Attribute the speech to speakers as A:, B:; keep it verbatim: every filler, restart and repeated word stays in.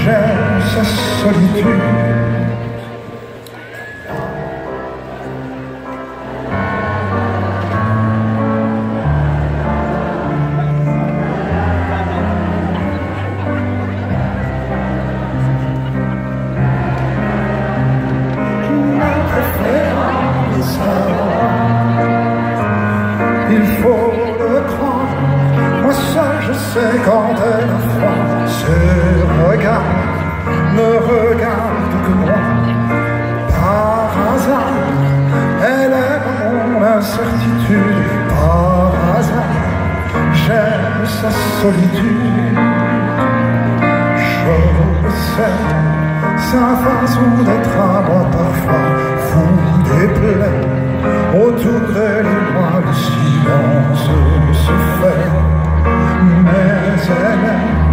A: j'aime sa solitude. Il faut le croire, moi seul je sais quand elle a froid. Ce regard ne regarde que moi. Par hasard, elle est mon incertitude. Par hasard, j'aime sa solitude. Je le sais, sa façon d'être à moi parfois vous déplaît. Autour d'elle et moi le silence se fait, mais elle est